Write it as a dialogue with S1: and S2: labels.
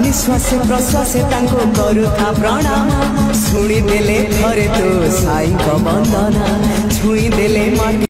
S1: निश्वासे प्रश्वासे तांको करुथा प्रणाम शुणी देले थरे तो साई को वंदना छुई देले माटी।